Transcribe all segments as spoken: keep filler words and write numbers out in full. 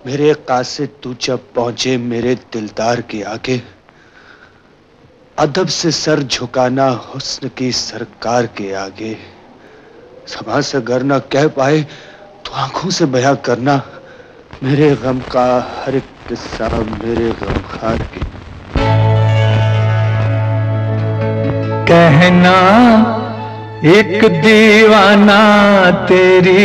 मेरे कासिद तू जब पहुंचे मेरे दिलदार के आगे, अदब से सर झुकाना हुस्न की सरकार के आगे। ज़बान से अगर न कह पाए तो आंखों से बयां करना मेरे गम का हर एक किस्सा मेरे गमखार के। कहना एक दीवाना तेरी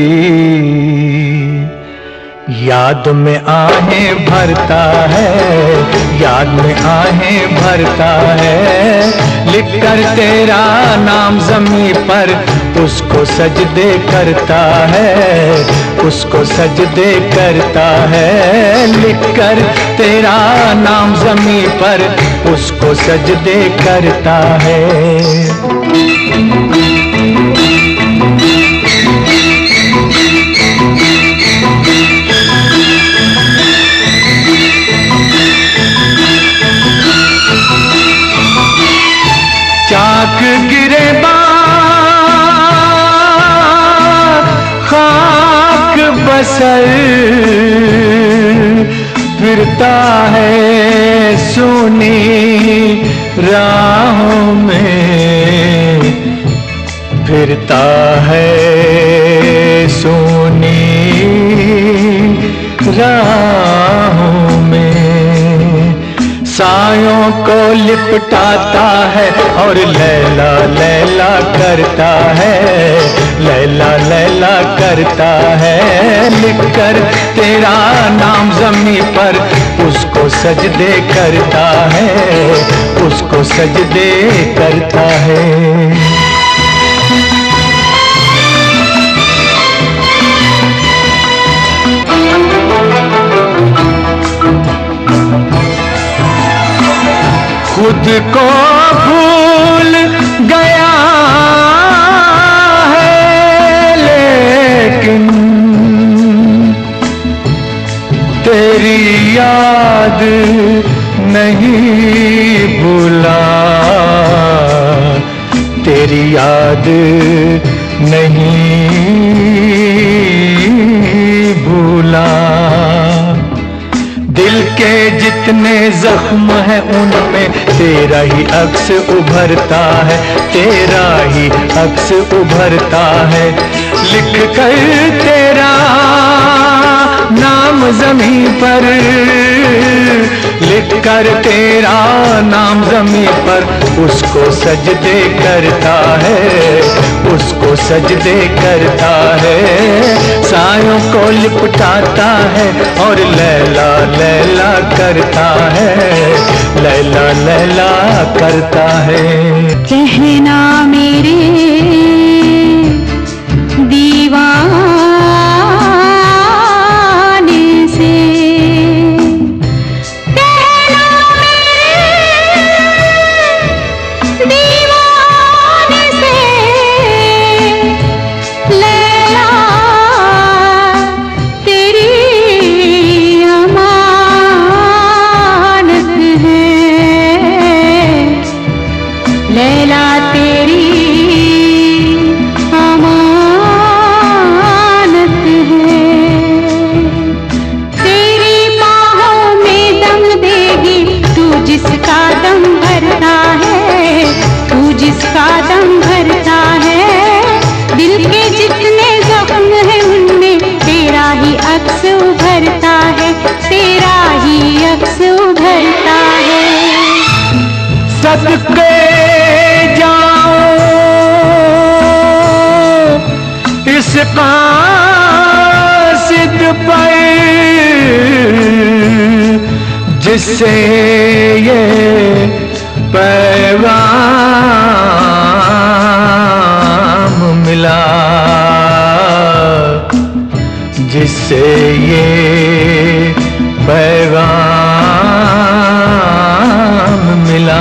याद में आहें भरता है, याद में आहें भरता है। लिखकर तेरा नाम ज़मीं पर उसको सजदे करता है, उसको सजदे करता है। लिखकर तेरा नाम ज़मीं पर उसको सजदे करता है। चाक गिरे खाक बसर फिरता है सोनी राहों में, फिरता है सोनी राहों में। सायों को लिपटाता है और लैला लैला करता है, लैला लैला करता है। लिखकर तेरा नाम ज़मीं पर उसको सजदे करता है, उसको सजदे करता है। खुद को भूल गया है लेकिन तेरी याद नहीं भूला, तेरी याद नहीं भूला। दिल के जितने जख्म हैं उनमें तेरा ही अक्स उभरता है, तेरा ही अक्स उभरता है। लिख कर तेरा नाम ज़मीं पर, लिख कर तेरा नाम ज़मीं पर उसको सजदे करता है, उसको सजदे करता है। सायों को लिपटाता है और लैला लैला करता है, लैला लैला करता है। कहना मेरे दीवाने से, कहना मेरे दीवाने से, लैला तेरी अमानत है, लैला तेरी जिसका दम भरता है, तू जिसका दम भरता है। दिल के जितने जख्म हैं उनमें तेरा ही अक्स उभरता है, तेरा ही अक्स उभरता है। सदके जाओ इस कासिद पर जिससे ये पैगाम मिला, जिससे ये पैगाम मिला।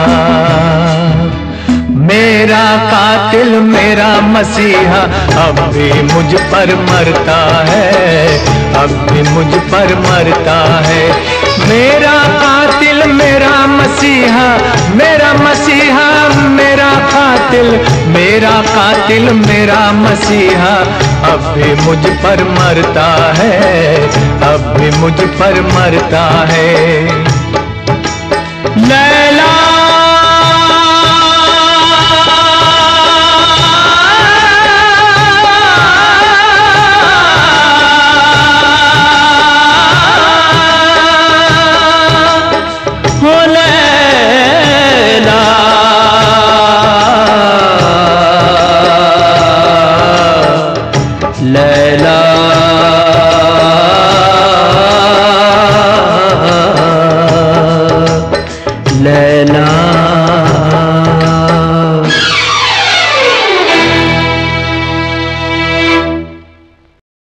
मेरा कातिल मेरा मसीहा अब भी मुझ पर मरता है, अब भी मुझ पर मरता है। मेरा कातिल मेरा मसीहा, मेरा मसीहा मेरा कातिल, मेरा कातिल मेरा मसीहा अब भी मुझ पर मरता है, अब अब भी मुझ पर मरता है। लैला